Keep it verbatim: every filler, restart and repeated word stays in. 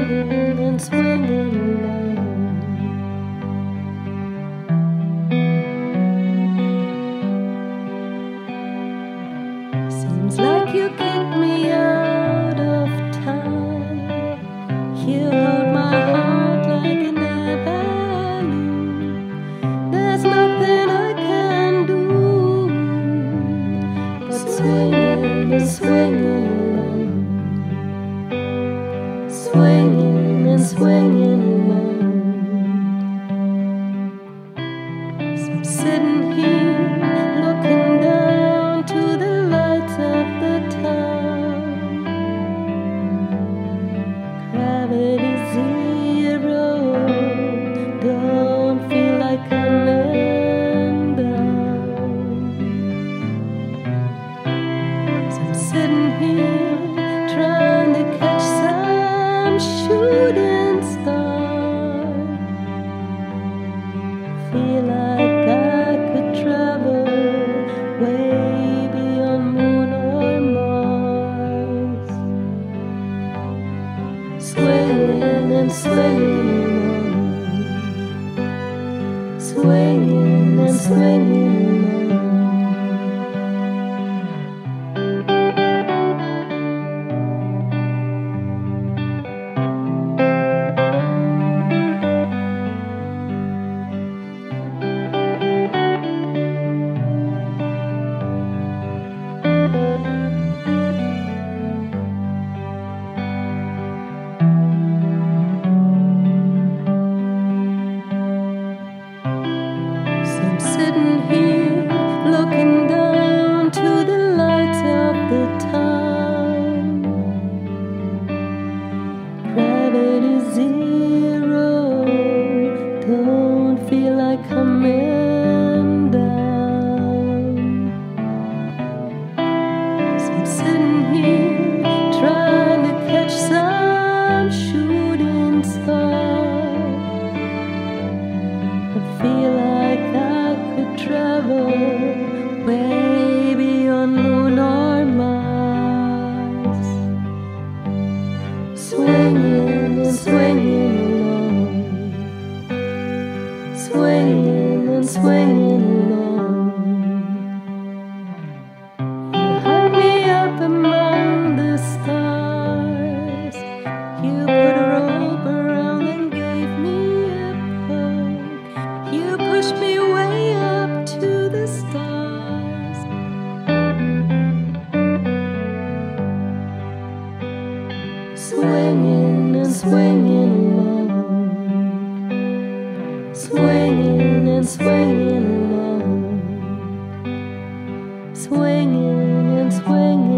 swinging and swinging along. Seems like you kicked me out of time. You hold my heart like an air balloon. There's nothing I can do but swinging and swinging along. Swinging and swinging along. So I'm sitting here looking down to the lights of the town. Gravity zero, don't feel like coming down. So I'm sitting here trying to catch some shooting star. Feel like I could travel way beyond moon or Mars. Swinging and swinging along. Swinging and swinging along. I'm sitting here looking down to the lights of the town. Gravity zero, don't feel like coming down. So I'm sitting here trying to catch some shooting star. I feel like I could travel way beyond moon or Mars. Swinging and swinging along. Swinging and swinging along. You hung me up among the stars. You put a rope around and gave me a poke. You pushed me way up to the stars. Swinging and swinging along. Swinging and swinging along. Swinging and swinging.